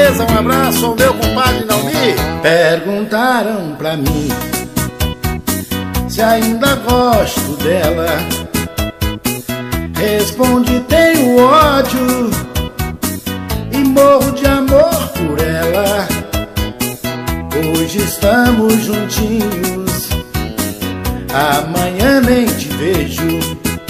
beleza? Um abraço ao meu compadre Naumi. Perguntaram pra mim se ainda gosto dela. Respondi: tenho ódio e morro de amor por ela. Hoje estamos juntinhos, amanhã nem te vejo.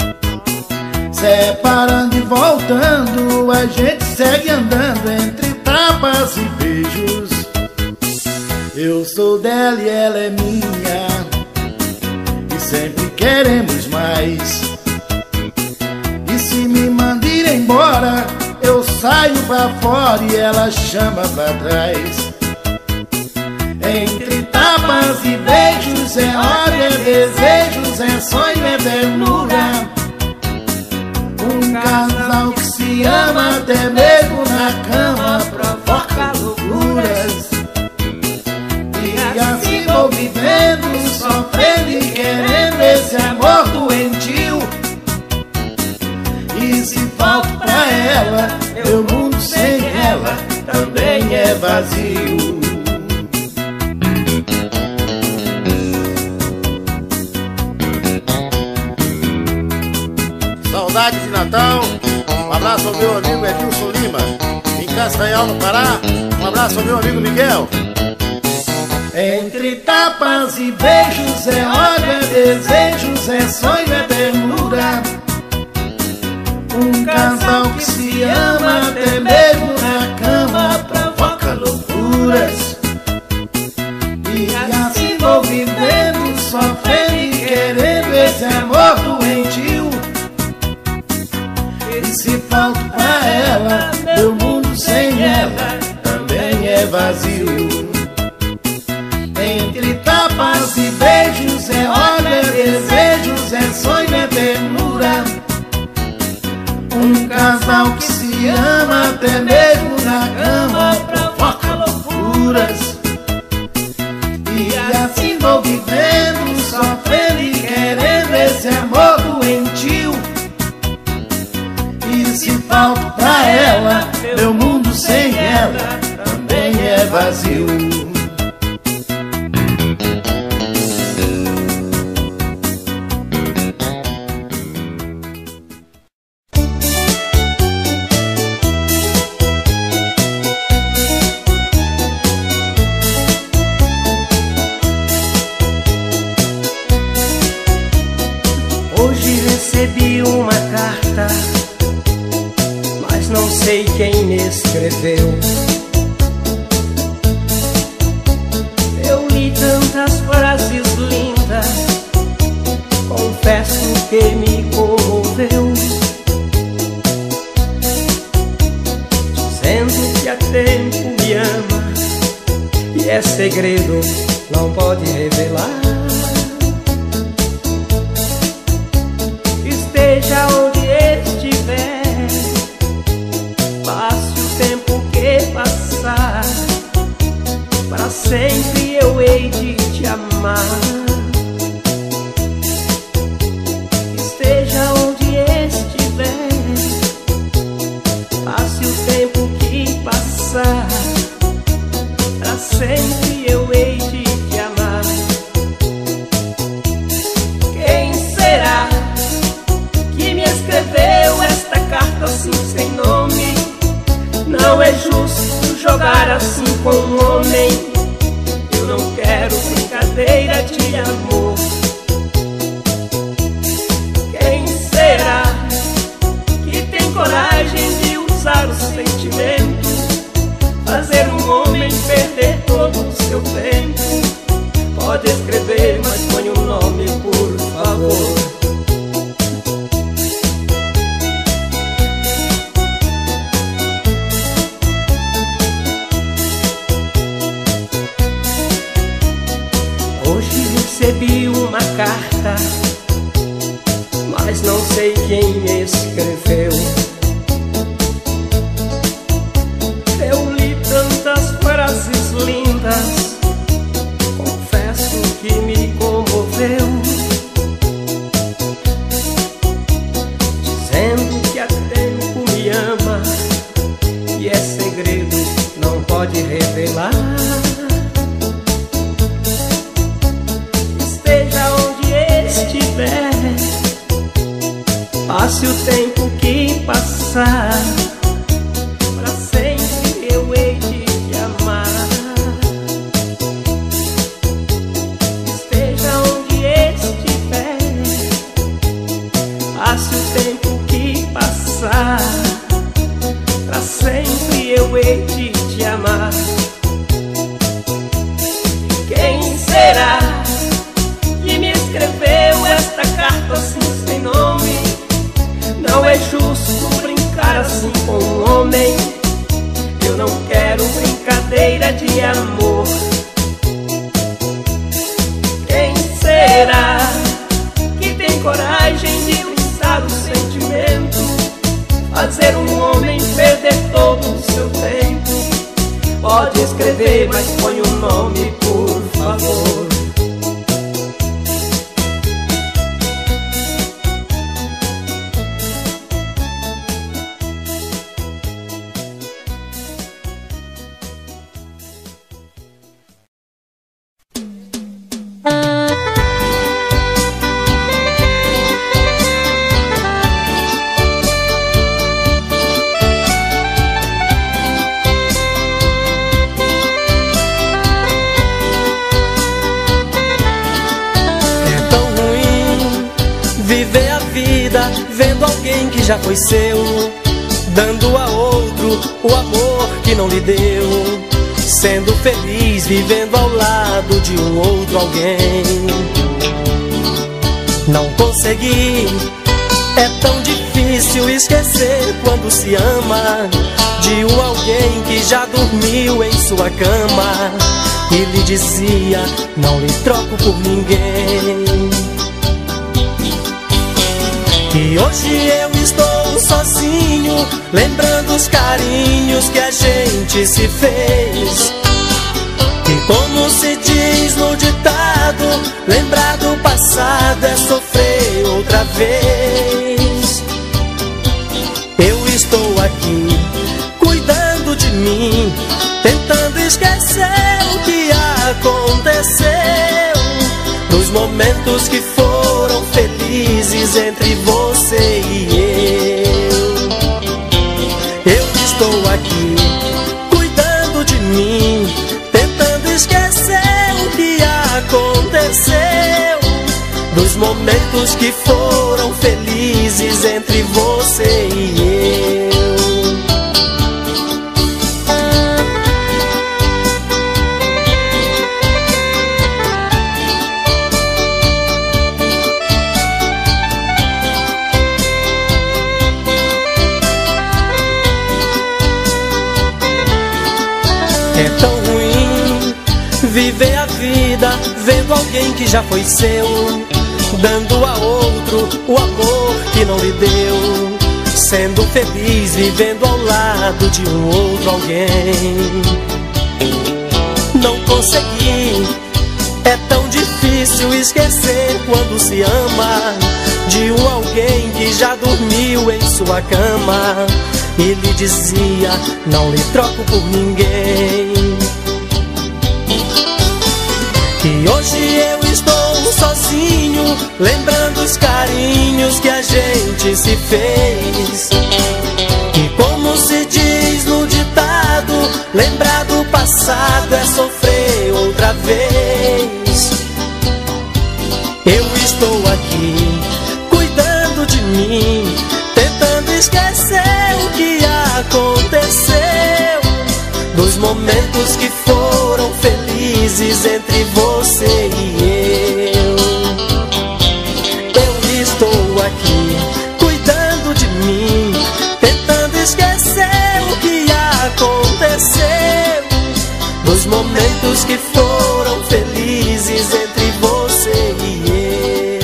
Separando e voltando, a gente segue andando entre tapas e beijos. Eu sou dela e ela é minha, e sempre queremos mais. E se me manda ir embora, eu saio pra fora e ela chama pra trás. Entre tapas e beijos, é ódio, é desejos, é sonho, é ternura. Um casal que se ama até mesmo na cama provoca loucuras. E assim vou vivendo, sofrendo e querendo esse amor doentio. E se falto pra ela, meu mundo sem ela também é vazio. Saudade de Natal. Um abraço ao meu amigo Edilson Lima, em Castanhal, no Pará. Um abraço ao meu amigo Miguel. Entre tapas e beijos, é ódio, é desejos, é sonho, é ternura. Um casal que se ama até mesmo na cama provoca loucuras. E assim vou vivendo, sofrendo e querendo esse amor doentio. E se falto pra ela, meu mundo sem ela também é vazio. Entre tapas e beijos, é ódio, é desejos, é sonho, é ternura. Um casal que se ama até mesmo na cama provoca loucuras. E assim vou vivendo, sofrendo e querendo esse amor doentio. E se falto pra ela, meu mundo sem ela também é vazio. Hoje recebi uma carta, mas não sei quem me escreveu. Eu li tantas frases lindas, confesso que me comoveu, dizendo que há tempo me ama e é segredo, não pode revelar. Esteja onde estiver, passe o tempo que passar, para sempre eu hei de te amar. Esteja onde estiver, passe o tempo que passar, para sempre eu hei de te amar. Quem será que me escreveu esta carta assim sem nome? Não é justo jogar assim com um homem. Eu não quero brincadeira de amor. Quem será que tem coragem de usar o sentimento, fazer um homem perder todo o seu tempo? Pode escrever, mas põe um nome, por favor. Recebi uma carta, mas não sei quem me escreveu. Eu li tantas frases lindas, confesso que me comoveu, dizendo que há tempo me ama e é segredo, não pode Passe o tempo que passar, pra sempre eu hei de te amar. Esteja onde estiver, passe o tempo que passar, pra sempre eu hei de te amar. Quem será que me escreveu esta carta assim sem nome? Não é justo brincar assim com um homem. Eu não quero brincadeira de amor. Quem será que tem coragem de usar o sentimento, fazer um homem perder todo o seu tempo? Pode escrever, mas põe o nome, por favor. Vendo alguém que já foi seu, dando a outro o amor que não lhe deu, sendo feliz vivendo ao lado de um outro alguém. Não consegui, é tão difícil esquecer quando se ama de um alguém que já dormiu em sua cama e lhe dizia: não lhe troco por ninguém. E hoje eu estou sozinho, lembrando os carinhos que a gente se fez. E como se diz no ditado, lembrar do passado é sofrer outra vez. Eu estou aqui, cuidando de mim, tentando esquecer o que aconteceu, dos momentos que foram felizes entre você e eu. Eu estou aqui, cuidando de mim, tentando esquecer o que aconteceu, dos momentos que foram felizes entre você e eu. É tão ruim viver a vida vendo alguém que já foi seu, dando a outro o amor que não lhe deu, sendo feliz vivendo ao lado de um outro alguém. Não consegui, é tão difícil esquecer quando se ama de um alguém que já dormiu em sua cama e lhe dizia: não lhe troco por ninguém. E hoje eu estou sozinho, lembrando os carinhos que a gente se fez. E como se diz no ditado, lembrar do passado é sofrer outra vez. Eu estou aqui, cuidando de mim, tentando esquecer o que aconteceu, dos momentos que foram felizes entre você e eu. Eu estou aqui, cuidando de mim, tentando esquecer o que aconteceu, dos momentos que foram felizes entre você e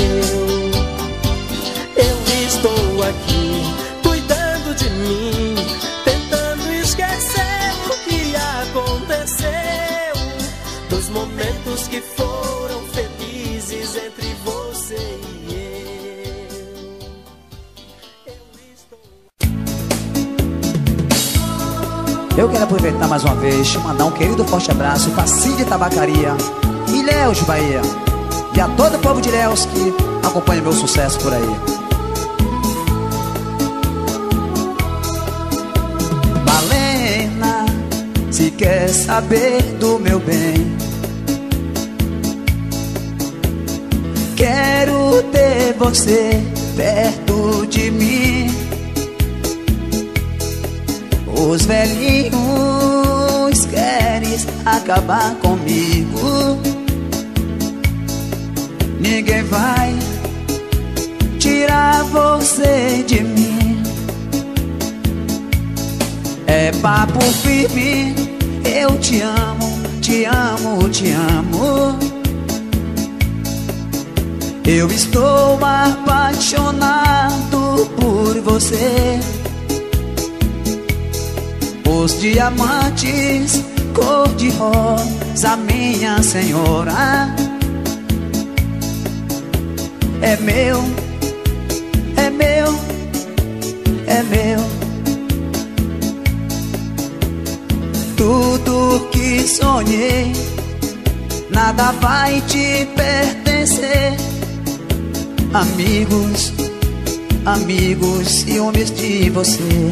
eu. Eu estou aqui, cuidando de mim, tentando esquecer o que aconteceu, dos momentos que foram felizes entre você e eu. Eu quero aproveitar mais uma vez, mandar um querido forte abraço para Cid Tabacaria, Ilhéus, Bahia, e a todo o povo de Ilhéus que acompanha meu sucesso por aí. se quer saber do meu bem. Quero ter você perto de mim. Os velhinhos queres acabar comigo. Ninguém vai tirar você de mim. É papo firme, eu te amo, te amo, te amo. Eu estou apaixonado por você. Os diamantes cor-de-rosa, minha senhora, é meu, é meu, é meu. Tudo que sonhei, nada vai te pertencer. Amigos, amigos, ciúmes de você.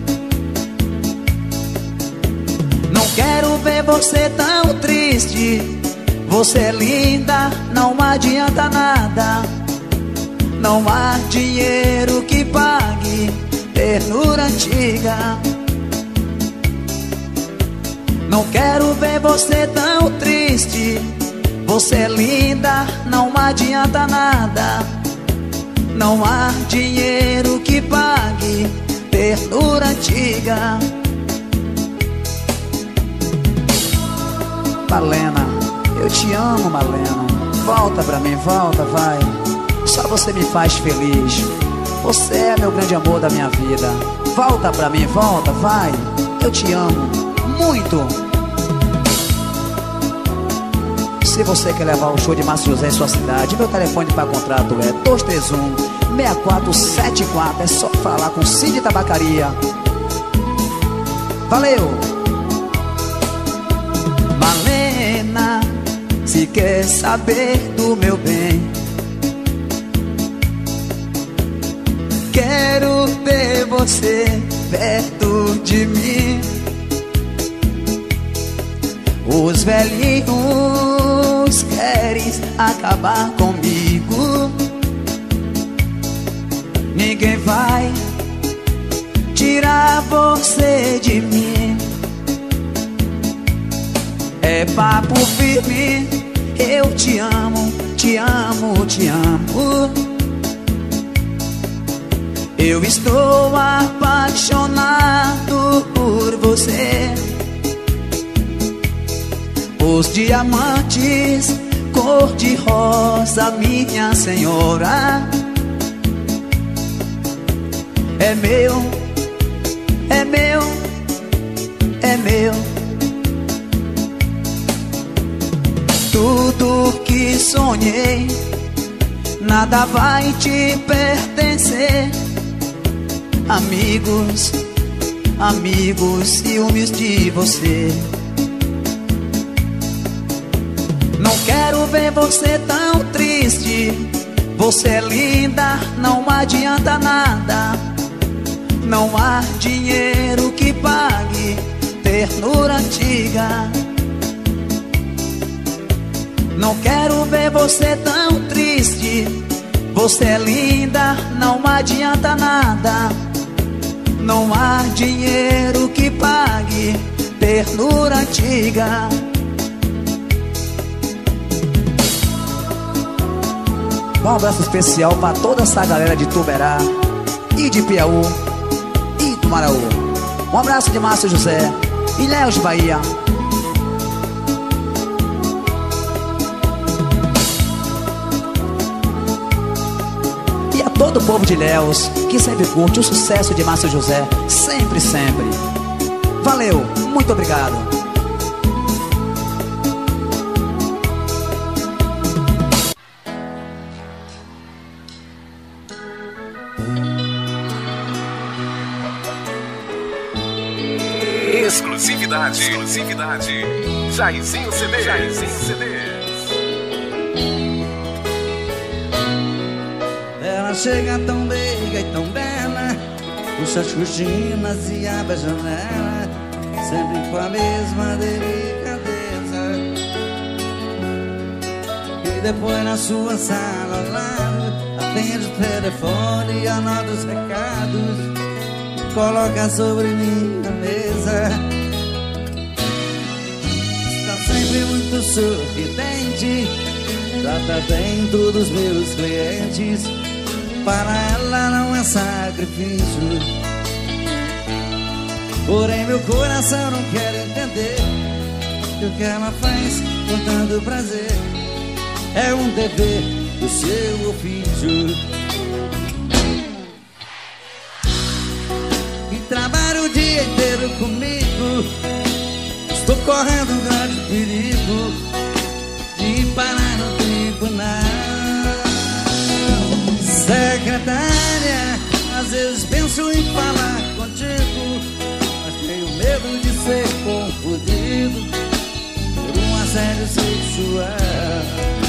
Não quero ver você tão triste. Você é linda, não adianta nada. Não há dinheiro que pague ternura antiga. Não quero ver você tão triste. Você é linda, não adianta nada. Não há dinheiro que pague ternura antiga. Malena, eu te amo, Malena. Volta pra mim, volta, vai. Só você me faz feliz. Você é meu grande amor da minha vida. Volta pra mim, volta, vai. Eu te amo muito. Se você quer levar o show de Márcio José em sua cidade, meu telefone para contrato é 231-6474. É só falar com Cid Tabacaria. Valeu! Malena, se quer saber do meu bem, quero ter você perto de mim. Os velhinhos queres acabar comigo. Ninguém vai tirar você de mim. É papo firme, eu te amo, te amo, te amo. Eu estou apaixonado por você. Os diamantes cor-de-rosa, minha senhora, é meu, é meu, é meu. Tudo que sonhei, nada vai te pertencer. Amigos, amigos, ciúmes de você. Não quero ver você tão triste. Você é linda, não adianta nada. Não há dinheiro que pague ternura antiga. Não quero ver você tão triste. Você é linda, não adianta nada. Não há dinheiro que pague ternura antiga. Um abraço especial para toda essa galera de Tuberá e de Piauí e do Maraú. Um abraço de Márcio José, Ilhéus, Bahia. E a todo o povo de Ilhéus que sempre curte o sucesso de Márcio José, sempre, sempre. Valeu, muito obrigado. Exclusividade. Jairzinho CD. Ela chega tão meiga e tão bela, puxa as cortinas e abre a janela. sempre com a mesma delicadeza. E depois na sua sala ao lado atende o telefone e anota os recados, coloca sobre minha mesa. Está sempre muito sorridente, trata bem todos os meus clientes. Para ela não é sacrifício, porém meu coração não quer entender que o que ela faz com tanto prazer é um dever do seu ofício. E trabalha o dia inteiro comigo, estou correndo um grande perigo de parar no tribunal. Secretária, às vezes penso em falar contigo, mas tenho medo de ser confundido por um assédio sexual.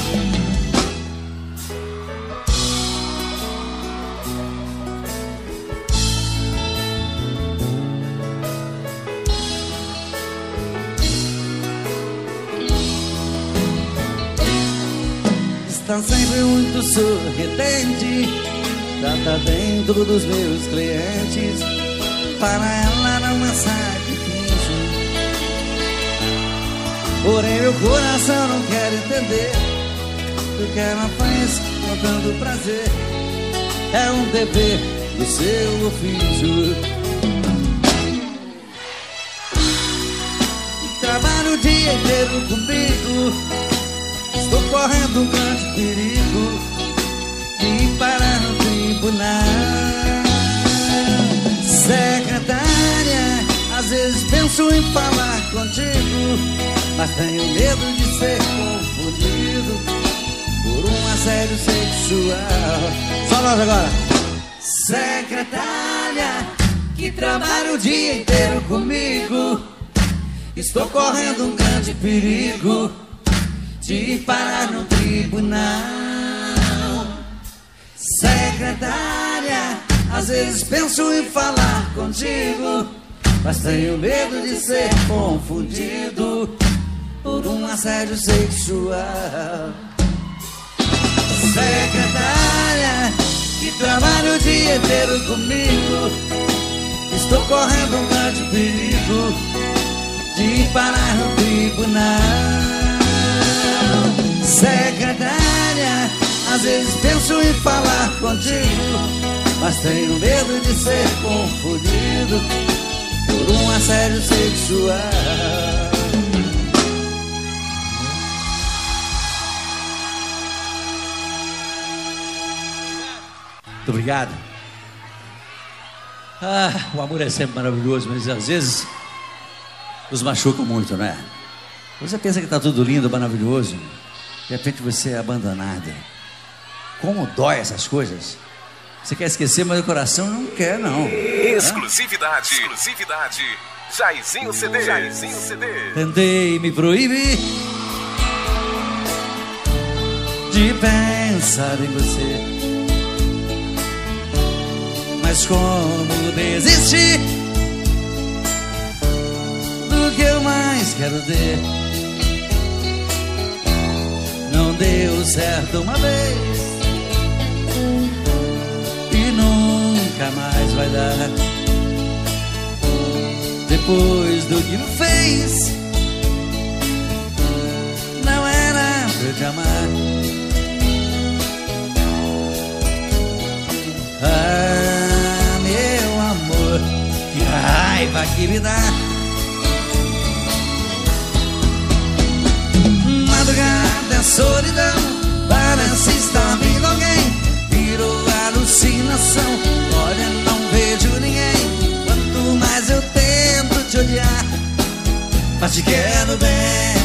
Está sempre muito sorridente, trata bem todos os meus clientes. Para ela não é sacrifício, porém meu coração não quer entender que o que ela faz com tanto prazer é um dever do seu ofício. Trabalha o dia inteiro comigo, estou correndo um grande perigo de parar no tribunal. Secretária, às vezes penso em falar contigo, mas tenho medo de ser confundido por um assédio sexual. Só nós agora. Secretária, que trabalha o dia inteiro comigo, estou correndo um grande perigo de parar no tribunal. Secretária, às vezes penso em falar contigo, mas tenho medo de ser confundido por um assédio sexual. Secretária, que trabalha o dia inteiro comigo, estou correndo um grande perigo de parar no tribunal. Secretária, às vezes penso em falar contigo, mas tenho medo de ser confundido por um assédio sexual. Muito obrigado. O amor é sempre maravilhoso, mas às vezes nos machuca muito, né? Você pensa que está tudo lindo, maravilhoso, de repente você é abandonada. Como dói essas coisas? Você quer esquecer, mas o coração não quer, não. Exclusividade. Exclusividade. Jairzinho CD. Jairzinho CD. Tentei me proibir de pensar em você, mas como desistir do que eu mais quero ter? Não deu certo uma vez e nunca mais vai dar. Depois do que me fez, não era pra eu te amar. Ah, meu amor, que raiva que me dá. Madrugada é solidão, parece estar vindo alguém. Virou alucinação, olha, não vejo ninguém. Quanto mais eu tento te odiar, mas te quero bem.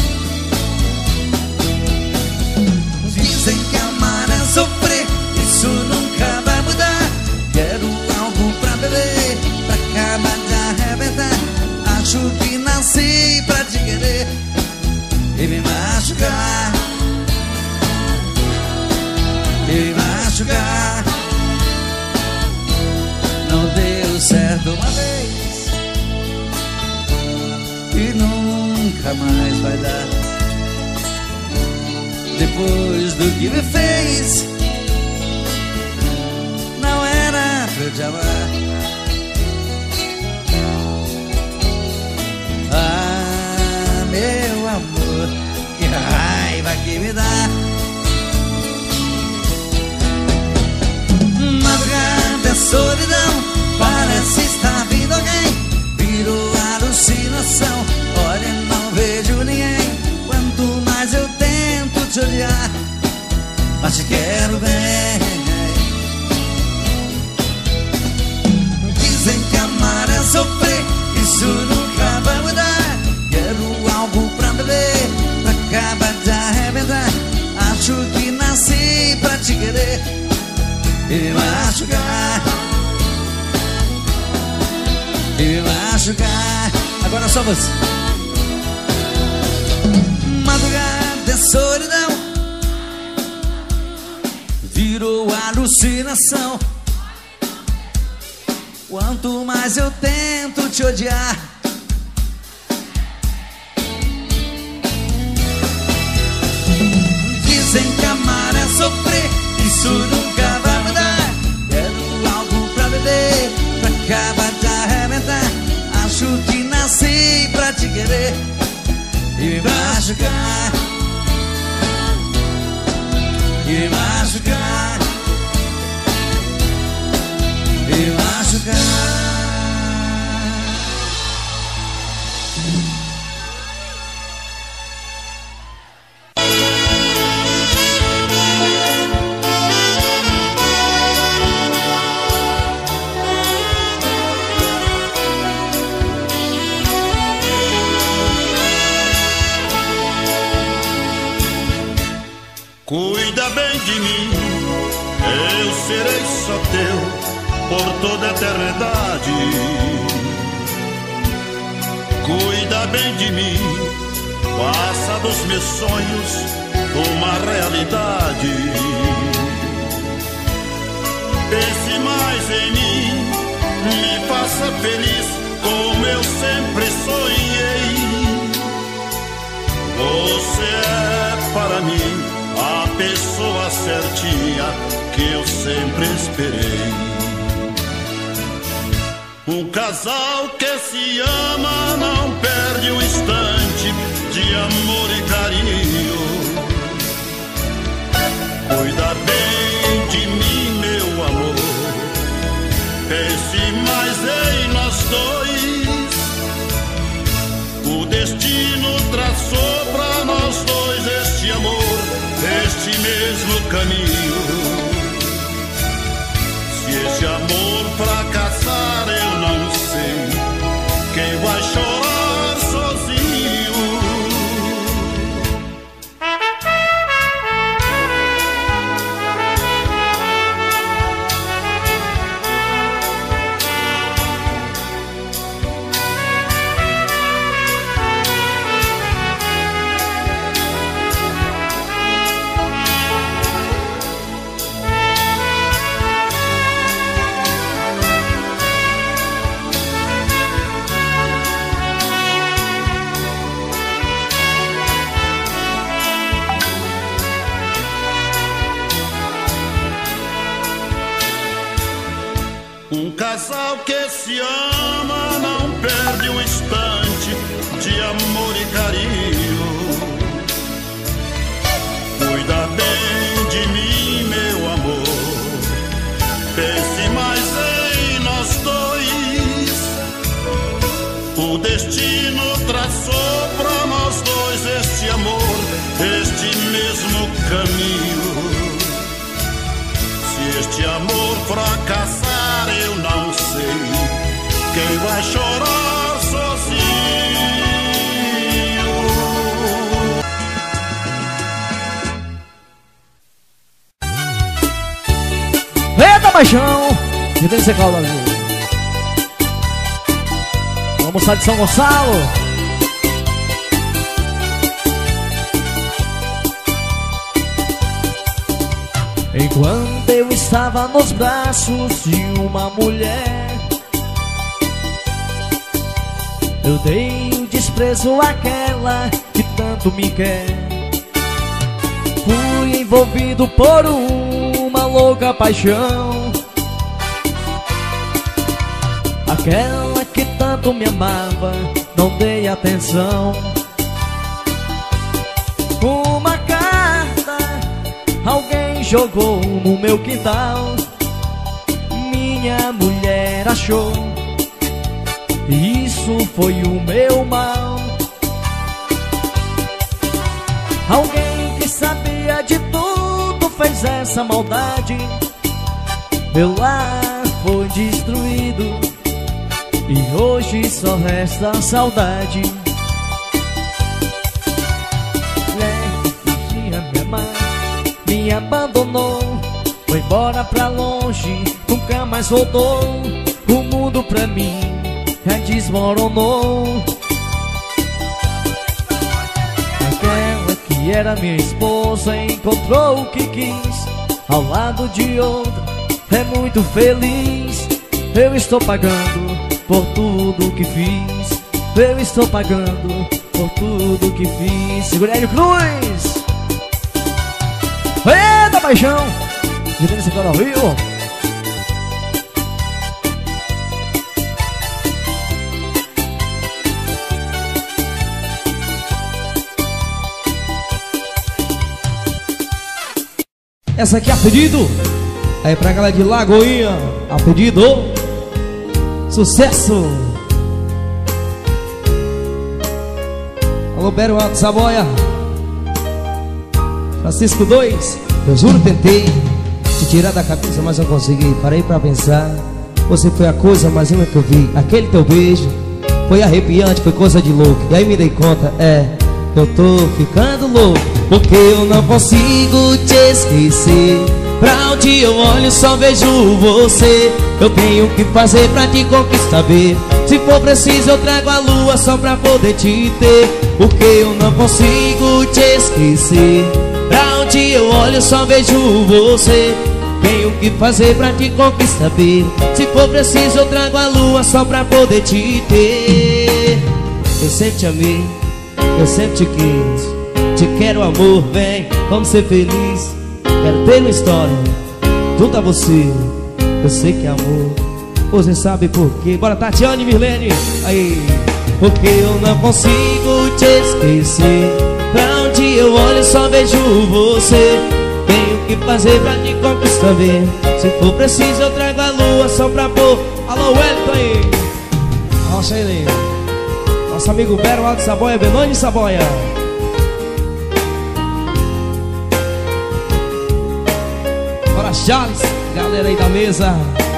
Dizem que amar é sofrer, isso nunca vai mudar. Quero algo pra beber, pra acabar de arrebentar. Acho que nasci pra te querer e me machucar, e me machucar. Não deu certo uma vez depois do que me fez. Não era pra eu te amar. Ah, meu amor, que raiva que me dá. Madrugada é solidão, parece estar vindo alguém. Virou alucinação, olha, não vejo ninguém. Quanto mais eu tento te odiar, mas te quero bem. Dizem que amar é sofrer, isso nunca vai mudar. Quero algo pra beber, pra acabar de arrebentar. Acho que nasci pra te querer e me machucar, e me machucar. Agora só você. Madrugada é solidão, virou alucinação. Quanto mais eu tento te odiar, dizem que amar é sofrer, isso nunca vai mudar. Quero algo pra beber, pra acabar de arrebentar. Acho que nasci pra te querer e me machucar, e me machucar, e me machucar. Cuida bem de mim, eu serei só teu por toda a eternidade. Cuida bem de mim, faça dos meus sonhos uma realidade. Pense mais em mim, me faça feliz como eu sempre sonhei. Você é para mim a pessoa certinha que eu sempre esperei. Um casal que se ama não perde um instante de amor e carinho. Cuida bem de mim, meu amor, pense mais em nós dois. O destino traçou pra nós dois este amor, este mesmo caminho. Se este amor fracassar, eu não sei quem vai chorar sozinho. Um casal que se ama não perde um instante de amor e carinho. Cuida bem de mim, meu amor, pense mais em nós dois. O destino traçou pra nós dois este amor, este mesmo caminho. Se este amor fracassar, eu não sei quem vai chorar sozinho. Eita, paixão! E tem que ser calma, viu? Vamos sair de São Gonçalo. Enquanto eu estava nos braços de uma mulher, eu dei o desprezo àquela que tanto me quer. Fui envolvido por uma louca paixão. Aquela que tanto me amava, não dei atenção. Uma carta alguém jogou no meu quintal. Minha mulher achou, e isso foi o meu mal. Alguém que sabia de tudo fez essa maldade. Meu lar foi destruído e hoje só resta a saudade. Mulher que fingia me amar, me abandonou, foi embora pra longe, nunca mais voltou. O mundo pra mim já desmoronou. Aquela que era minha esposa encontrou o que quis, ao lado de outra é muito feliz. Eu estou pagando por tudo que fiz, eu estou pagando por tudo que fiz. Segura aí, Cruz! Eita, paixão! Girando esse cara ao Rio. Essa aqui é a pedido. Aí pra galera de Lagoinha, a pedido. Sucesso. Alô, Bero Alto Saboia. Francisco 2. Eu juro, tentei te tirar da cabeça, mas não consegui. Parei pra pensar, você foi a coisa mais linda que eu vi. Aquele teu beijo foi arrepiante, foi coisa de louco. E aí me dei conta, eu tô ficando louco, porque eu não consigo te esquecer. Pra onde eu olho só vejo você. Eu tenho que fazer pra te conquistar, ver. Se for preciso eu trago a lua só pra poder te ter, porque eu não consigo te esquecer. Pra onde eu olho só vejo você. Tenho que fazer pra te conquistar, ver. Se for preciso eu trago a lua só pra poder te ter. Eu sempre te amei, eu sempre te quis. Te quero, amor, vem, vamos ser felizes. Quero ter uma história junto a você. Eu sei que é amor, você sabe por quê. Bora, Tatiane, Mirlene. Aí. Porque eu não consigo te esquecer. Pra onde eu olho só vejo você. Tenho que fazer pra te conquistar, ver. Se for preciso eu trago a lua só pra pôr. Alô, Wellington aí. Nossa, ele. Nosso amigo Bero Alto Saboia, Benoni Saboia. Bora, Charles, galera aí da mesa.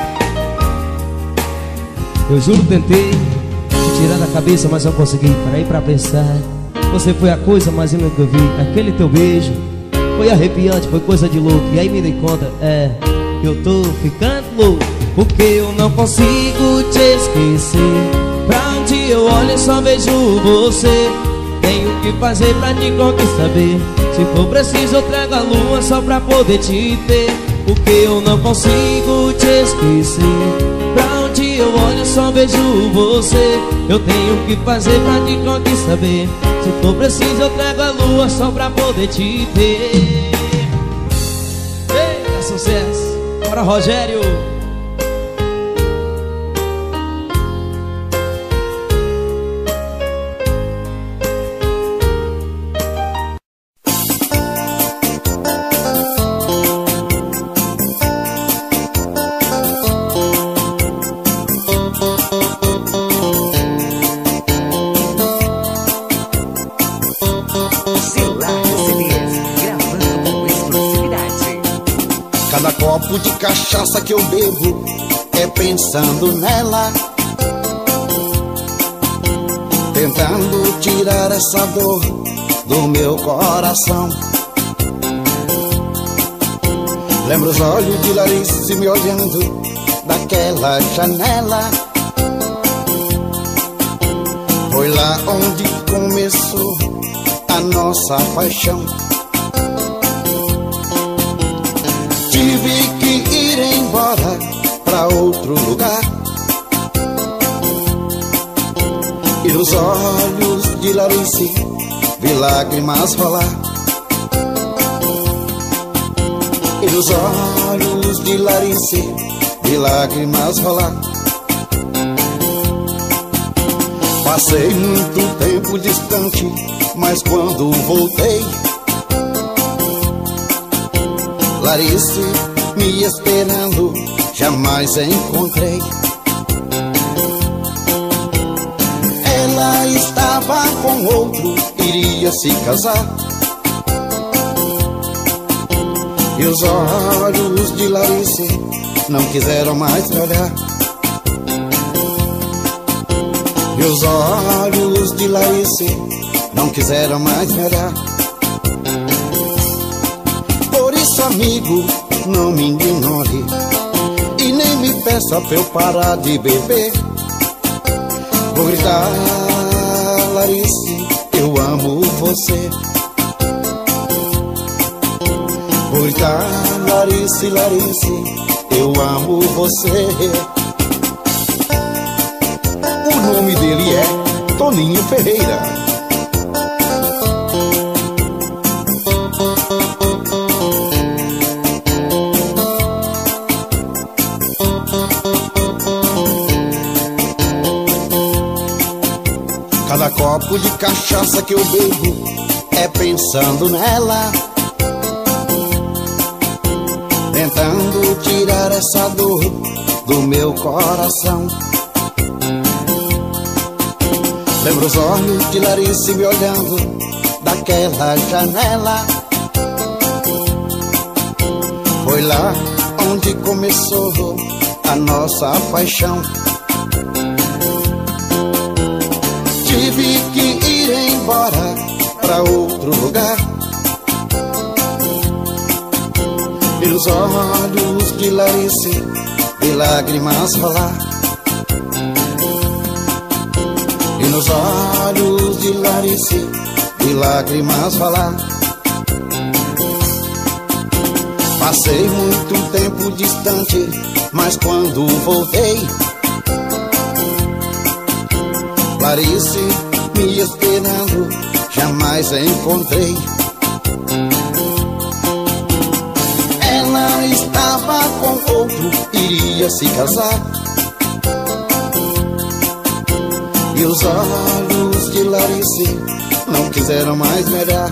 Eu juro, tentei te tirar da cabeça, mas não consegui. Parei pra pensar, você foi a coisa mais linda que eu vi. Aquele teu beijo foi arrepiante, foi coisa de louco. E aí me dei conta, eu tô ficando louco, porque eu não consigo te esquecer. Pra onde eu olho só vejo você. Tenho que fazer pra te conquistar, ver. Se for preciso eu trago a lua só pra poder te ter, porque eu não consigo te esquecer. Pra onde eu olho só vejo você. Eu tenho que fazer pra te conquistar, ver. Se for preciso eu trago a lua só pra poder te ter. Eita, sucesso. Bora, Rogério. Copo de cachaça que eu bebo é pensando nela, tentando tirar essa dor do meu coração. Lembro os olhos de Larissa me olhando daquela janela. Foi lá onde começou a nossa paixão. Tive que ir embora pra outro lugar, e nos olhos de Larissa vi lágrimas rolar. E nos olhos de Larice, de lágrimas rolar. Passei muito tempo distante, mas quando voltei, Larice me esperando, jamais encontrei. Ela estava com outro, iria se casar. E os olhos de Larice não quiseram mais me olhar. E os olhos de Larice não quiseram mais me olhar. Por isso, amigo, não me ignore e nem me peça pra eu parar de beber. Vou gritar, Larice, eu amo você. Vou gritar, Larice, Larice, eu amo você. O nome dele é Toninho Ferreira. Cada copo de cachaça que eu bebo é pensando nela, tentando tirar essa dor do meu coração. Lembro os olhos de Larice me olhando daquela janela. Foi lá onde começou a nossa paixão. Tive que ir embora pra outro lugar. E nos olhos de Larice, de lágrimas rolar. E nos olhos de Larice, de lágrimas rolar. Passei muito tempo distante, mas quando voltei, Larice me esperando, jamais encontrei. Ela estava com outro, iria se casar. E os olhos de Larice não quiseram mais me olhar.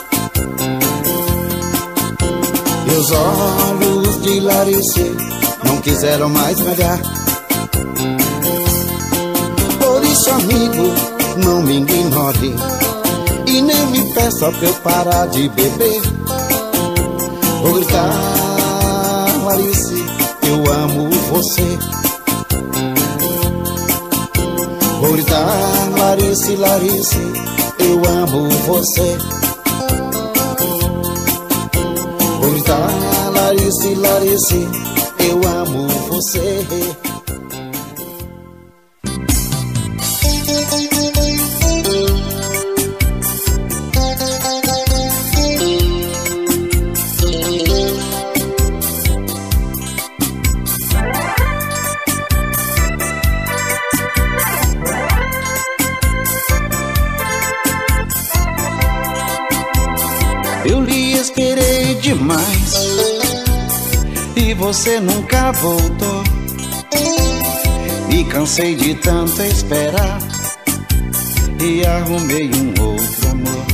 E os olhos de Larice não quiseram mais me olhar. Por isso, amigo, não me ignore e nem me peça pra eu parar de beber. Vou gritar, Larice, eu amo você. Vou gritar, Larice, Larice, eu amo você. Vou gritar, Larice, Larice, eu amo você. Eu lhe esperei demais e você nunca voltou. Me cansei de tanto esperar e arrumei um outro amor.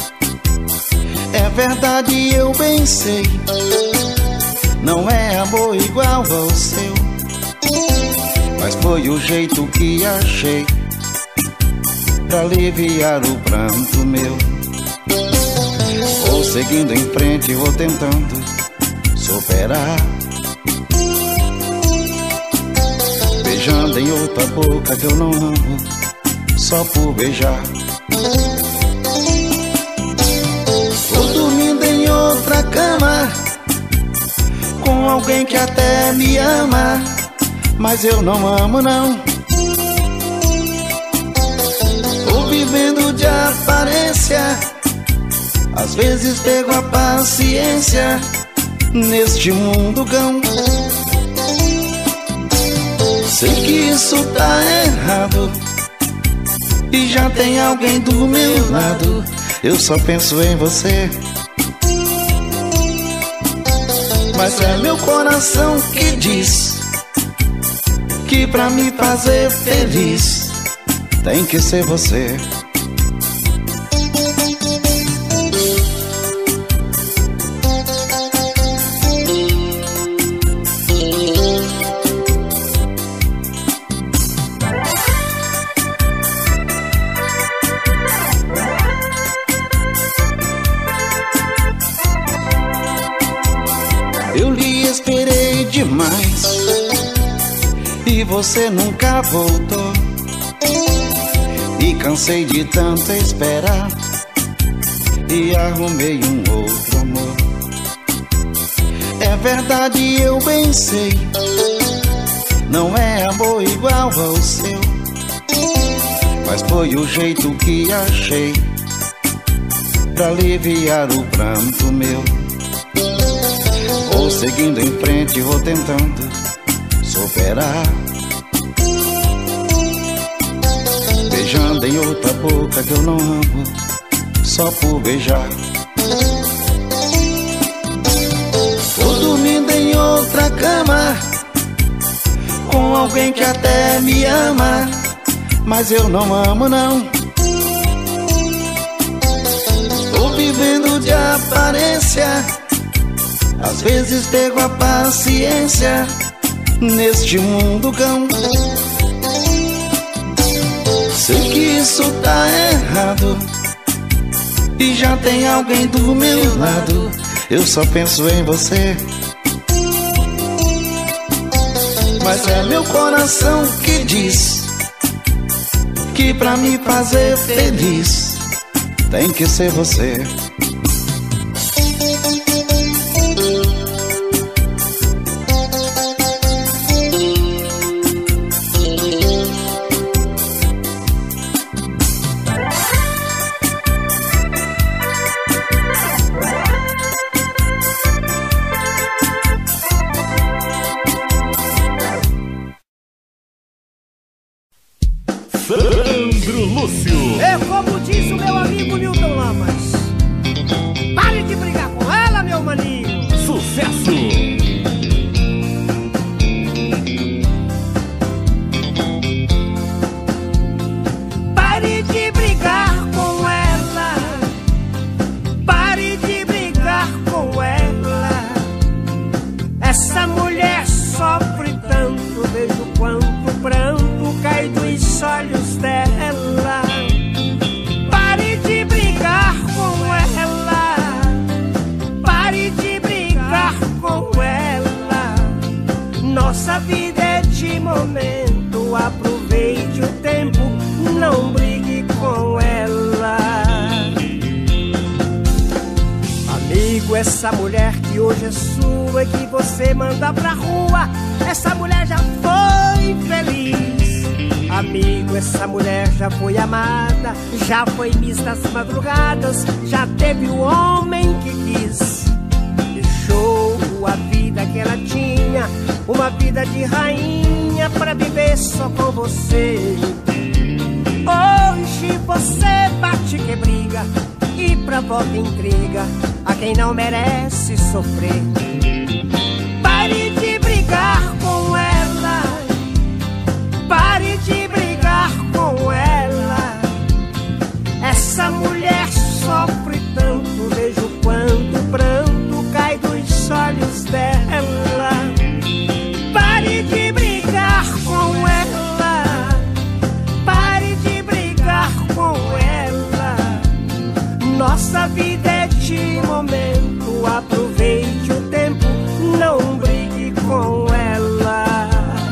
É verdade, eu bem sei, não é amor igual ao seu, mas foi o jeito que achei pra aliviar o pranto meu. Vou seguindo em frente, vou tentando superar, beijando em outra boca que eu não amo, só por beijar. Tô dormindo em outra cama com alguém que até me ama, mas eu não amo não. Tô vivendo de aparência, às vezes pego a paciência neste mundo cão. Sei que isso tá errado e já tem alguém do meu lado. Eu só penso em você. Mas é meu coração que diz que pra me fazer feliz tem que ser você. Eu lhe esperei demais e você nunca voltou. E cansei de tanto esperar e arrumei um outro amor. É verdade, eu bem sei, não é amor igual ao seu, mas foi o jeito que achei pra aliviar o pranto meu. Vou seguindo em frente, vou tentando superar, beijando em outra boca que eu não amo, só por beijar. Tô dormindo em outra cama, com alguém que até me ama, mas eu não amo não. Tô vivendo de aparência, às vezes pego a paciência neste mundo cão. Sei que isso tá errado e já tem alguém do meu lado. Eu só penso em você, mas é meu coração que diz que pra me fazer feliz tem que ser você. Sandro Lúcio. É como diz o meu amigo Newton Lamas: pare de brigar com ela, meu maninho. Sucesso. Pare de brigar com ela, pare de brigar com ela. Essa mulher sofre tanto, vejo quanto pranto cai dos olhos dela. Pare de brigar com ela, pare de brigar com ela. Nossa vida é de momento, aproveite o tempo, não brigue com ela. Amigo, essa mulher que hoje é sua e que você manda pra rua, essa mulher já foi feliz. Amigo, essa mulher já foi amada, já foi miss das madrugadas, já teve o homem que quis. Deixou a vida que ela tinha, uma vida de rainha, pra viver só com você. Hoje você bate que briga e provoca intriga a quem não merece sofrer. Pare de brigar com ela, pare de brigar com ela. Essa mulher sofre tanto, vejo quanto pranto cai dos olhos dela. Pare de brigar com ela, pare de brigar com ela. Nossa vida é de momento, aproveite o tempo, não brigue com ela.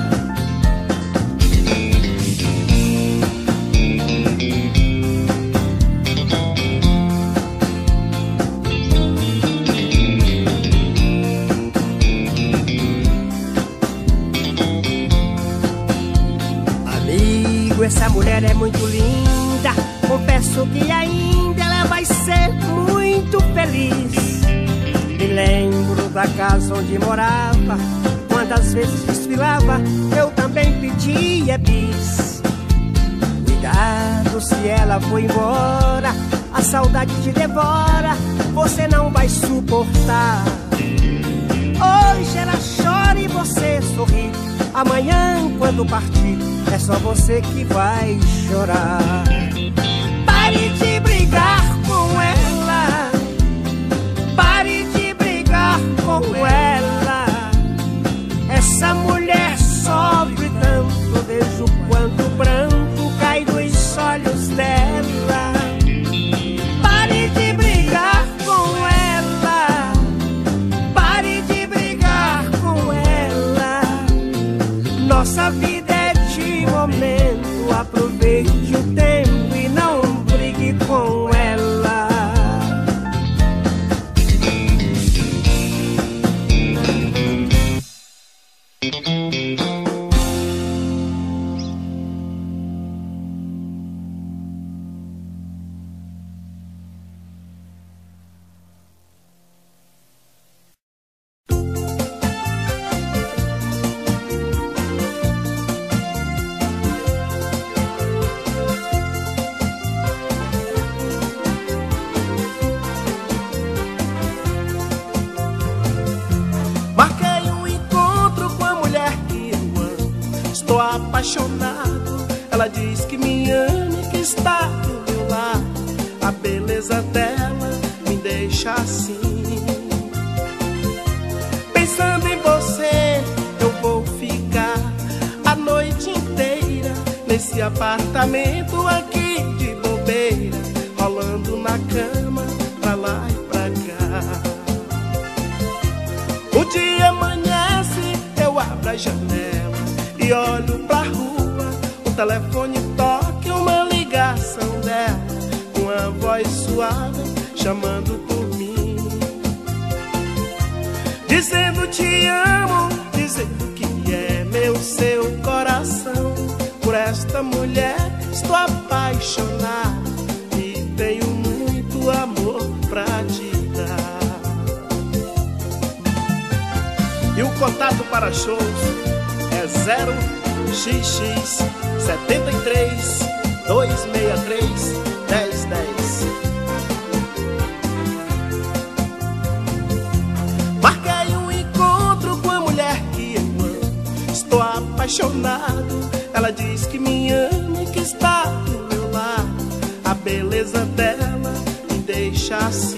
Amigo, essa mulher é muito linda, confesso que ainda ela vai ser muito feliz. Me lembro da casa onde morava, quantas vezes desfilava, eu também pedia bis. Cuidado, se ela foi embora, a saudade te devora, você não vai suportar. Amanhã, quando partir, é só você que vai chorar. Pare de brigar com ela, pare de brigar com ela. Essa mulher sofre tanto, vejo quanto pranto cai dos olhos dela. Pare de brigar com ela, pare de brigar com ela. Nossa vida é de momento, aproveite o tempo e não brigue com ela. Marquei um encontro com a mulher que eu amo. Estou apaixonado. Ela diz que me ama e que está do meu lado. A beleza dela me deixa assim. Pensando em você, eu vou ficar a noite inteira nesse apartamento aqui de bobeira, rolando na cama pra lá e pra cá. O dia amanhece, eu abro a janela e olho pra rua. O telefone toca, uma ligação dela, com a voz suave chamando por mim, dizendo te amo, dizendo que é meu, seu coração. Por esta mulher estou apaixonado e tenho muito amor pra te dar. E o contato para shows é 0XX 73 263 1010. Marquei um encontro com a mulher que eu amo. Estou apaixonado. Ela diz que me ama e que está do meu lado. A beleza dela me deixa assim.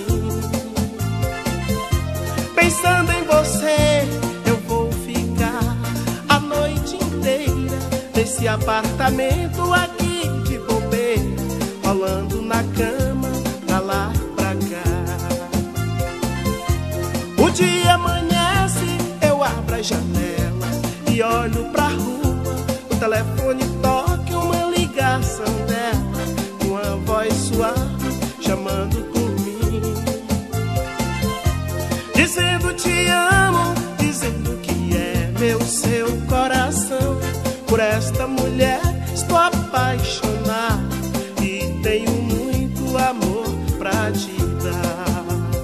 Pensando em você, eu vou ficar a noite inteira nesse apartamento aqui de bobeira, rolando na cama pra lá e pra cá. O dia amanhece, eu abro a janela e olho pra rua. O telefone toca, uma ligação dela, com a voz suave chamando por mim, dizendo te amo, dizendo que é meu, seu coração. Por esta mulher estou apaixonado e tenho muito amor pra te dar.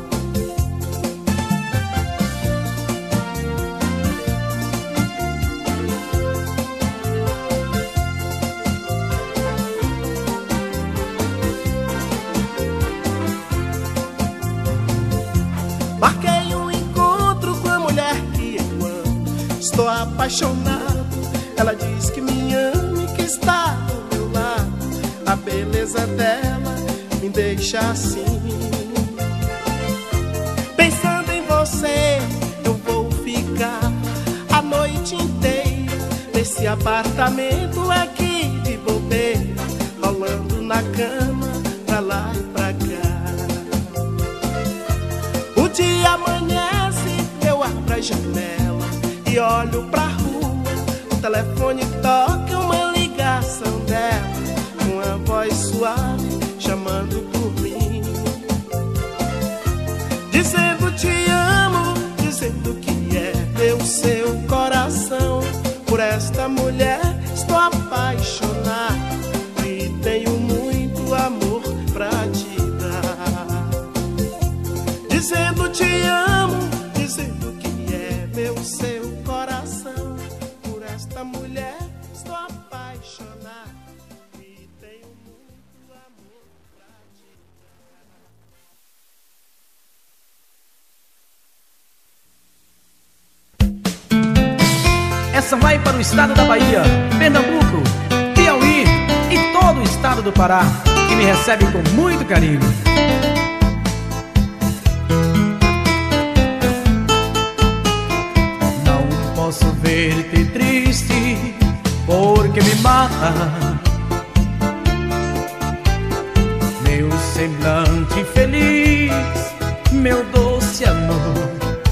Marquei um encontro com a mulher que eu amo. Estou apaixonado. Ela diz que me ama e que está do meu lado. A beleza dela me deixa assim. Pensando em você, eu vou ficar a noite inteira nesse apartamento aqui de bobeira, rolando na cama pra lá e pra cá. O dia amanhece, eu abro a janela e olho pra rua. O telefone toca, uma ligação dela, com a voz suave chamando por mim, dizendo te amo, dizendo que é meu, seu coração. Por esta mulher estou apaixonado e tenho muito amor pra te dar, dizendo te amo, dizendo que é meu, seu coração. Por esta mulher estou apaixonado e tenho muito amor pra te dar. Essa vai para o estado da Bahia, Pernambuco, Piauí e todo o estado do Pará, que me recebe com muito carinho. Não posso ver-te triste, porque me mata meu semblante feliz, meu doce amor.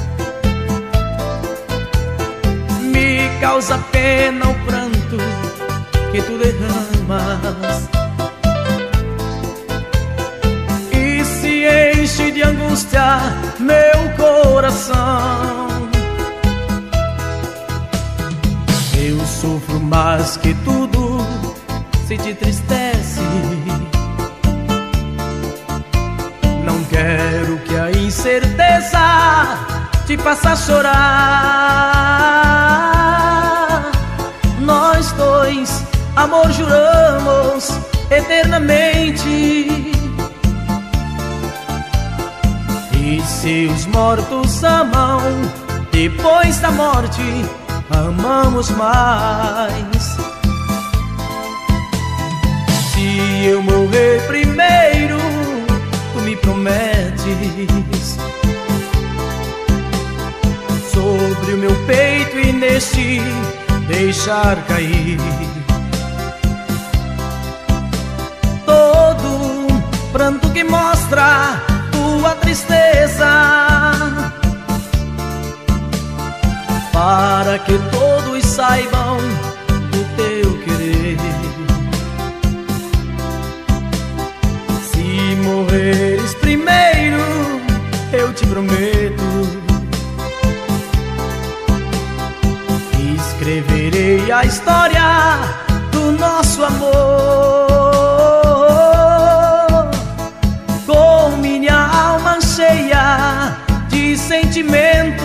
Me causa pena o pranto que tu derramas e se enche de angústia meu coração. Eu sofro mais que tudo se te entristece. Não quero que a incerteza te faça chorar. Nós dois, amor, juramos eternamente. E se os mortos amam, depois da morte amamos mais. Se eu morrer primeiro, tu me prometes sobre o meu peito e neste deixar cair todo pranto que mostra tua tristeza, para que todos saibam do teu querer. Se morreres primeiro, eu te prometo, escreverei a história do nosso amor, com minha alma cheia de sentimento.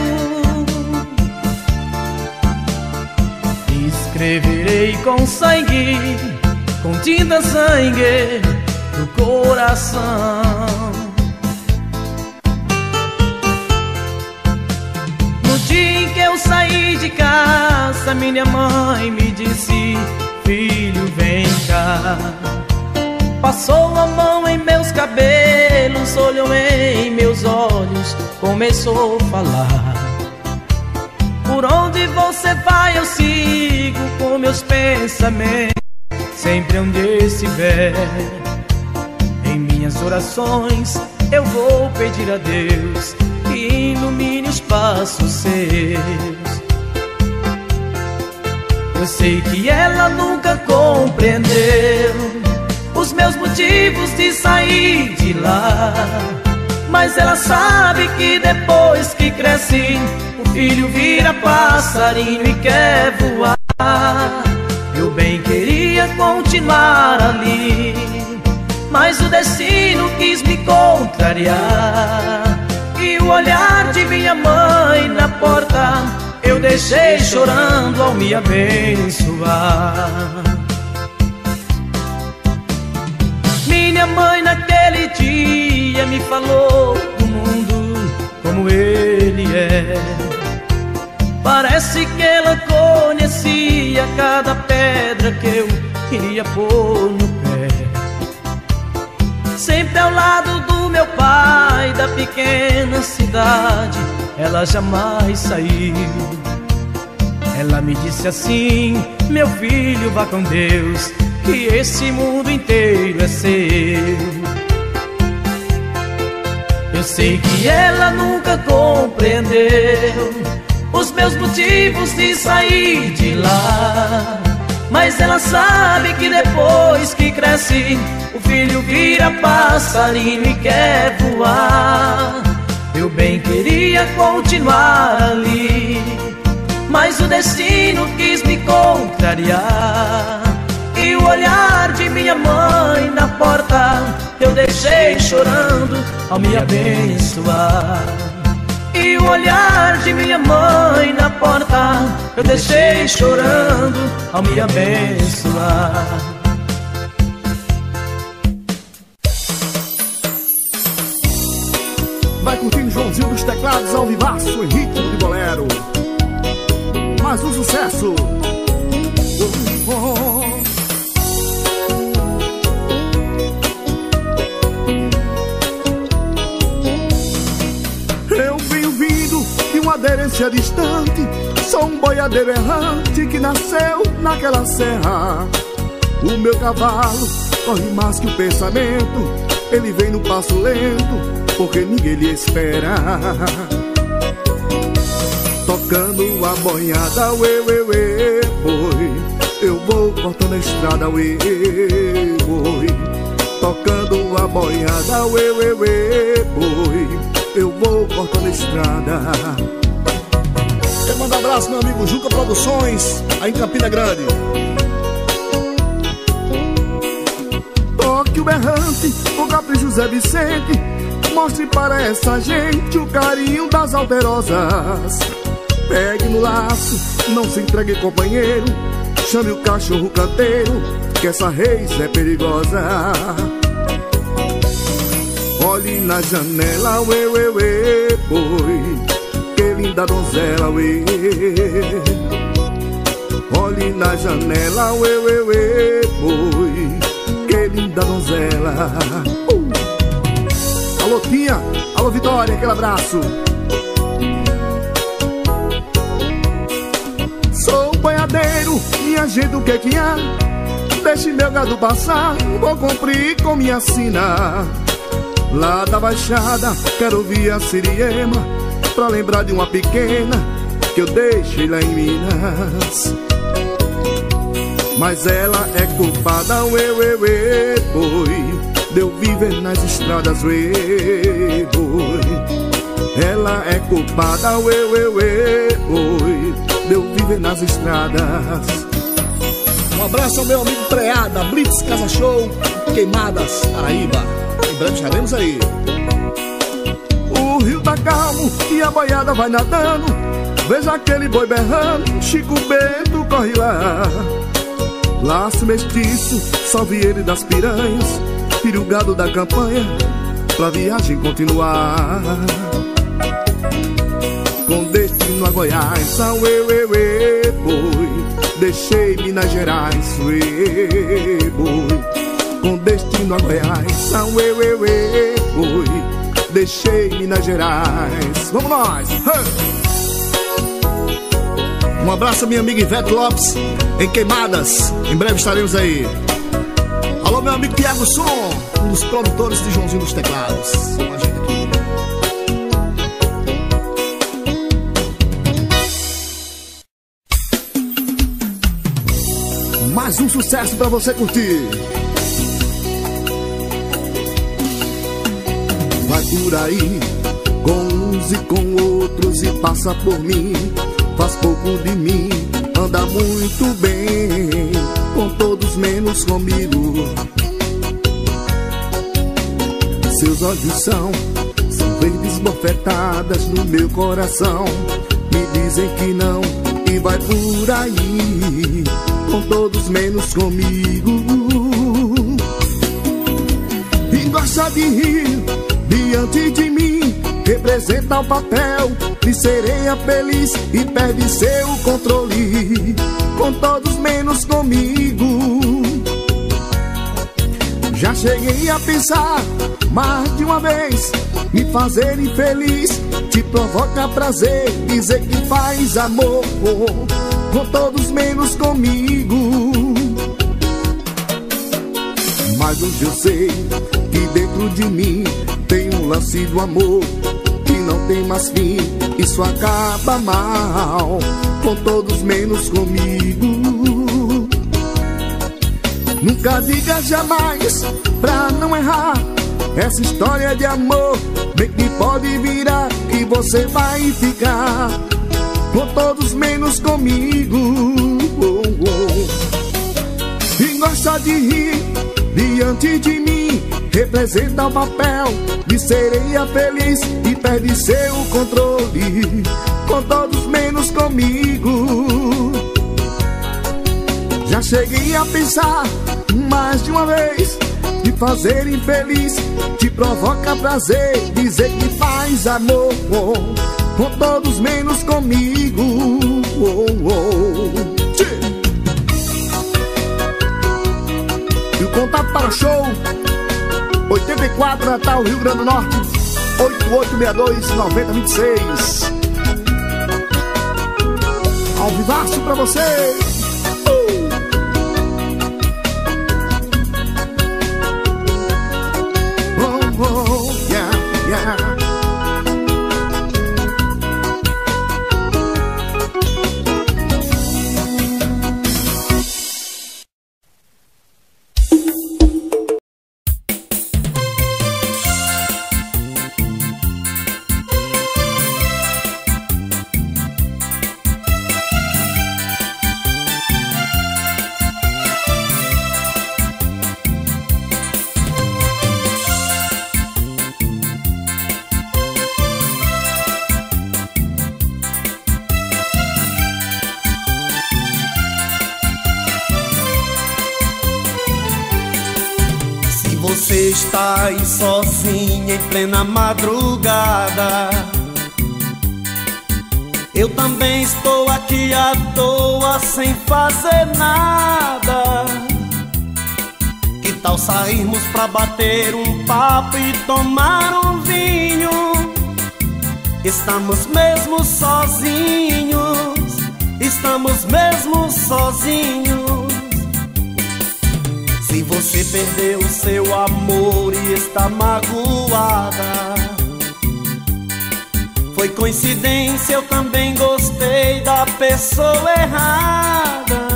Escreverei com sangue, com tinta sangue do coração. No dia em que eu saí de casa, minha mãe me disse: filho, vem cá. Passou a mão em meus cabelos, olhou em meus olhos, começou a falar: por onde você vai eu sigo com meus pensamentos, sempre onde estiver. Em minhas orações eu vou pedir a Deus que ilumine os passos seus. Eu sei que ela nunca compreendeu os meus motivos de sair de lá, mas ela sabe que depois que cresce, o filho vira passarinho e quer voar. Eu bem queria continuar ali, mas o destino quis me contrariar. E o olhar de minha mãe na porta eu deixei chorando ao me abençoar. Minha mãe naquele dia me falou do mundo como ele é. Parece que ela conhecia cada pedra que eu queria pôr no pé. Sempre ao ldo do meu pai, da pequena cidade, ela jamais saiu. Ela me disse assim: meu filho, vá com Deus, que esse mundo inteiro é seu. Eu sei que ela nunca compreendeu os meus motivos de sair de lá, mas ela sabe que depois que cresce, o filho vira passarinho e quer voar. Eu bem queria continuar ali, mas o destino quis me contrariar. E o olhar de minha mãe na porta eu deixei chorando ao me abençoar. E o olhar de minha mãe na porta eu deixei chorando ao me abençoar. Vai curtindo Joãozinho dos teclados ao vivaço em ritmo de bolero. mais um sucesso. Eu venho vindo de uma aderência distante, sou um boiadeiro errante que nasceu naquela serra. O meu cavalo corre mais que o pensamento, ele vem no passo lento, porque ninguém lhe espera. Tocando a boiada, uê, uê, uê, boi, eu vou cortando a estrada, uê, boi. Tocando a boiada, uê, uê, uê, boi, eu vou cortando a estrada. Quero mandar um abraço, meu amigo Juca Produções, aí em Campina Grande. Toque o berrante, o capricho Zé Vicente, mostre para essa gente o carinho das alterosas. Pegue no laço, não se entregue companheiro, chame o cachorro canteiro, que essa reis é perigosa. Olhe na janela, uê, uê, uê, boi, que linda donzela, uê. Olhe na janela, uê, uê, uê, boi, que linda donzela. Alô, Tinha, alô, Vitória, aquele abraço. Sou boiadeiro, minha gente, o que é que há? Deixe meu gado passar, vou cumprir com minha sina. Lá da Baixada, quero ouvir a Siriema, pra lembrar de uma pequena que eu deixei lá em Minas. Mas ela é culpada, uê, uê, uê, boi, de eu viver nas estradas, uê, boi. Ela é culpada, uê, uê, uê, boi, de eu viver nas estradas. Um abraço ao meu amigo Preada, Blitz Casa Show, Queimadas, Paraíba. Em breve estaremos aí. O rio tá calmo e a boiada vai nadando, veja aquele boi berrando, Chico Bento corre lá. Laço mestiço, salve ele das piranhas, tire o gado da campanha, pra viagem continuar. Com destino a Goiás, uê, uê, uê, boi, deixei Minas Gerais, uê, boi. Com destino a Goiás, uê, uê, uê, boi, deixei Minas Gerais. Vamos nós! Um abraço a minha amiga Ivete Lopes, em Queimadas. Em breve estaremos aí. Alô, meu amigo Thiago Som, um dos produtores de Joãozinho dos Teclados. Com a gente aqui. Mais um sucesso pra você curtir. Vai por aí, com uns e com outros, e passa por mim. Faz pouco de mim, anda muito bem, com todos menos comigo. Seus olhos são verdes bofetadas no meu coração, me dizem que não e vai por aí, com todos menos comigo. E gosta de rir diante de mim, representa o papel de sereia feliz e perde seu controle, com todos menos comigo. Já cheguei a pensar mais de uma vez, me fazer infeliz, te provoca prazer, dizer que faz amor, com todos menos comigo. Mas hoje eu sei que dentro de mim tem um lance do amor que não tem mais fim, isso acaba mal, com todos menos comigo. Nunca diga jamais pra não errar, essa história de amor bem que pode virar e você vai ficar com todos menos comigo. E gosta de rir diante de mim, representa o papel de sereia feliz e perde seu controle, com todos menos comigo. Já cheguei a pensar mais de uma vez, te fazer infeliz, te provoca prazer, dizer que faz amor, com todos menos comigo. Oh, oh. E o contato para o show 84 Natal, Rio Grande do Norte, 8862-9026. Ao vivaço pra você. Oh, oh, yeah, yeah. Você está aí sozinha em plena madrugada. Eu também estou aqui à toa sem fazer nada. Que tal sairmos pra bater um papo e tomar um vinho? Estamos mesmo sozinhos, estamos mesmo sozinhos. Se você perdeu o seu amor e está magoada, foi coincidência, eu também gostei da pessoa errada.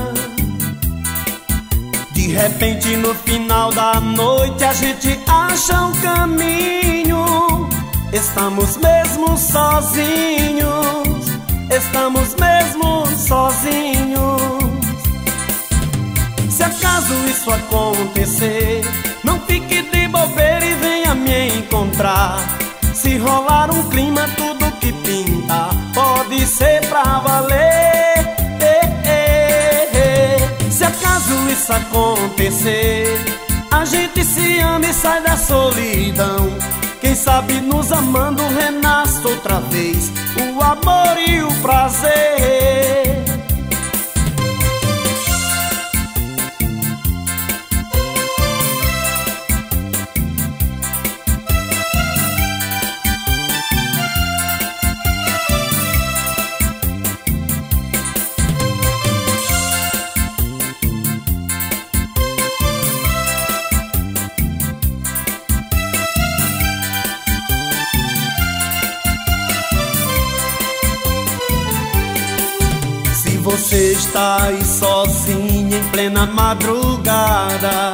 De repente no final da noite a gente acha um caminho. Estamos mesmo sozinhos, estamos mesmo sozinhos. Se acaso isso acontecer, não fique de bobeira e venha me encontrar. Se rolar um clima, tudo que pinta pode ser pra valer. Se acaso isso acontecer, a gente se ama e sai da solidão. Quem sabe nos amando renasce outra vez o amor e o prazer. Você está aí sozinha em plena madrugada.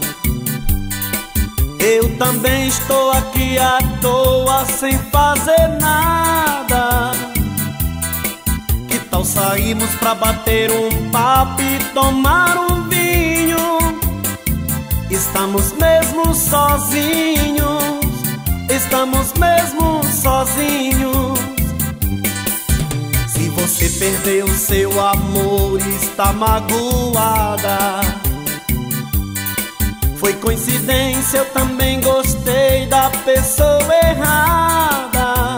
Eu também estou aqui à toa sem fazer nada. Que tal sairmos pra bater um papo e tomar um vinho? Estamos mesmo sozinhos, estamos mesmo sozinhos. Se você perdeu seu amor e está magoada, foi coincidência, eu também gostei da pessoa errada.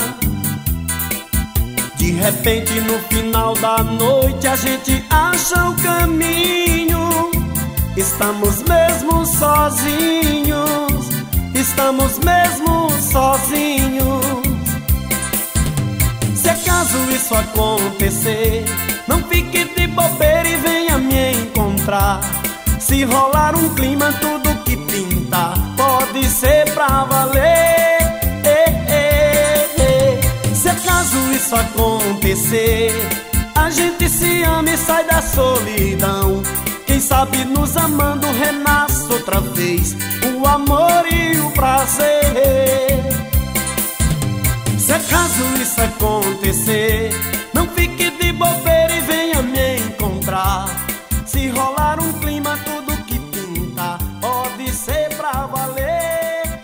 De repente no final da noite a gente acha o caminho. Estamos mesmo sozinhos, estamos mesmo sozinhos. Se acaso isso acontecer, não fique de bobeira e venha me encontrar. Se rolar um clima, tudo que pinta pode ser pra valer. Se acaso isso acontecer, a gente se ama e sai da solidão. Quem sabe nos amando renasce outra vez o amor e o prazer. Se acaso isso acontecer, não fique de bobeira e venha me encontrar. Se rolar um clima, tudo que pinta pode ser pra valer.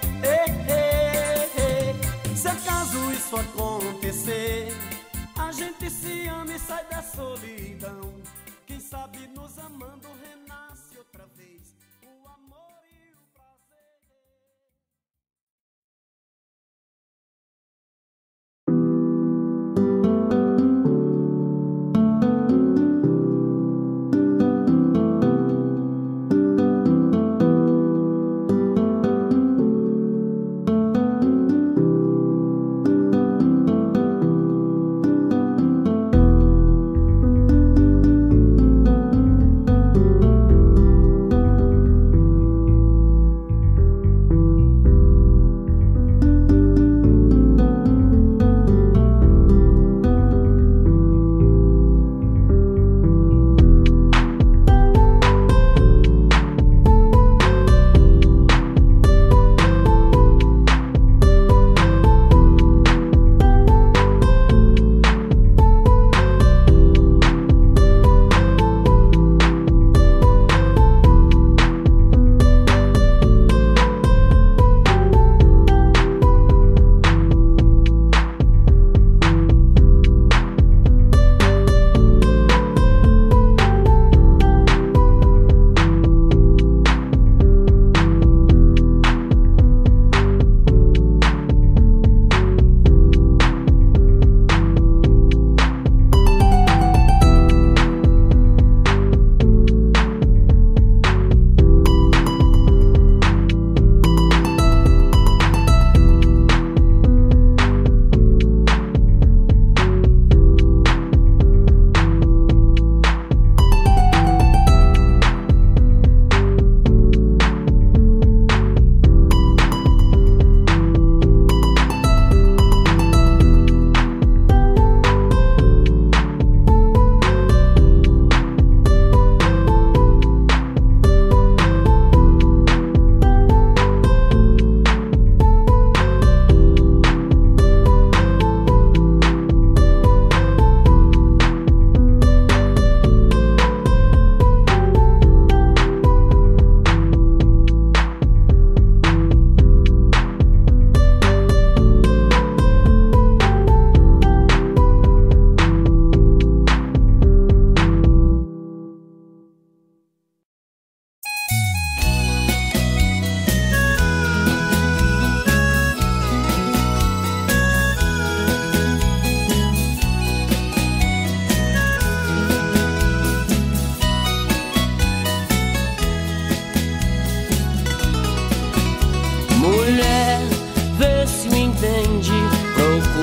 Se acaso isso acontecer, a gente se ama e sai da solidão. Quem sabe nos amando renasce outra vez o amor e o prazer.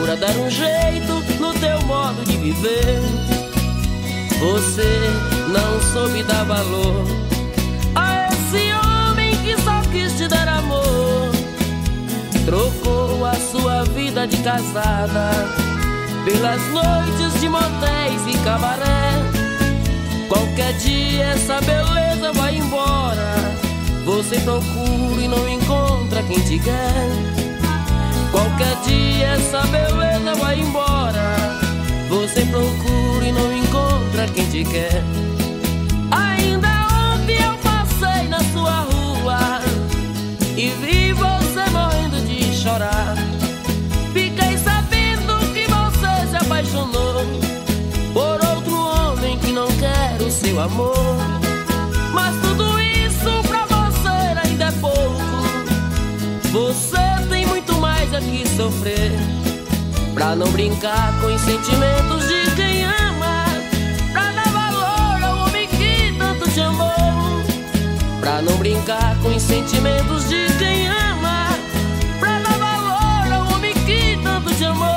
procura dar um jeito no teu modo de viver. Você não soube dar valor a esse homem que só quis te dar amor. Trocou a sua vida de casada pelas noites de motéis e cabaré. Qualquer dia essa beleza vai embora. Você procura e não encontra quem te quer. Qualquer dia essa beleza vai embora. Você procura e não encontra quem te quer. Ainda ontem eu passei na sua rua e vi você morrendo de chorar. Fiquei sabendo que você se apaixonou por outro homem que não quer o seu amor. Mas tudo isso pra você ainda é pouco. Você tem muito mais a que sofrer pra não brincar com os sentimentos de quem ama, pra dar valor ao homem que tanto te amou. Pra não brincar com os sentimentos de quem ama, pra dar valor ao homem que tanto te amou.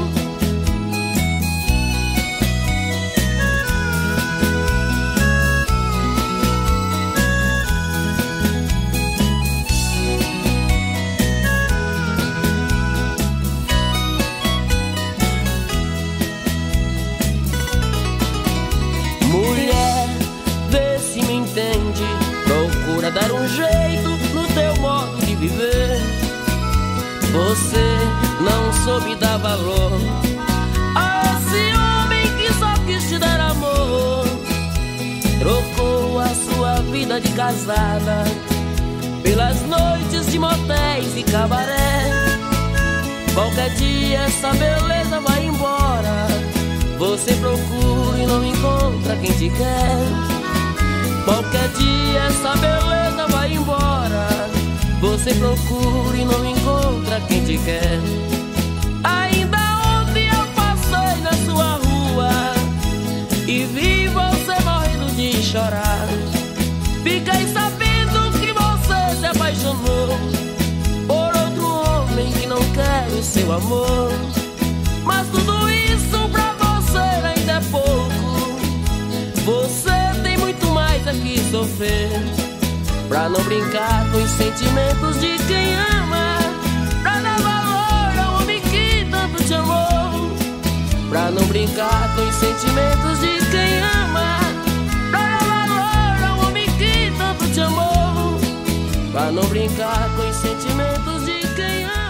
Mulher, vê se me entende, procura dar um jeito no teu modo de viver. Você não soube dar valor a esse homem que só quis te dar amor. Trocou a sua vida de casada pelas noites de motéis e cabaré. Qualquer dia essa beleza vai embora. Você procura e não encontra quem te quer. Qualquer dia essa beleza vai embora. Você procura e não encontra quem te quer. Ainda ontem eu passei na sua rua e vi você morrendo de chorar. Fiquei sabendo que você se apaixonou por outro homem que não quer o seu amor. Mas tudo isso pra ainda é pouco. Você tem muito mais a que sofrer pra não brincar com os sentimentos de quem ama, pra dar valor ao homem que tanto te amou. Pra não brincar com os sentimentos de quem ama, pra dar valor ao homem que tanto te amou. Pra não brincar com os sentimentos de quem ama.